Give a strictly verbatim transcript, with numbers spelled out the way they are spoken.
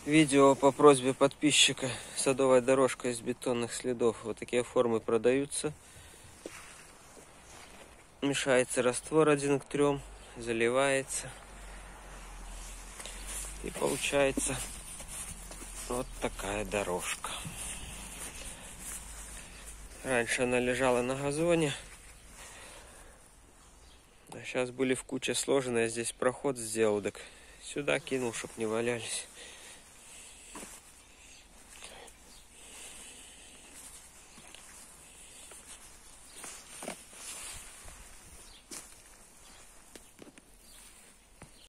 Видео по просьбе подписчика. Садовая дорожка из бетонных следов. Вот такие формы продаются. Мешается раствор один к трем, заливается. И получается вот такая дорожка. Раньше она лежала на газоне. А сейчас были в куче сложные. Я здесь проход сделал, так сюда кинул, чтоб не валялись.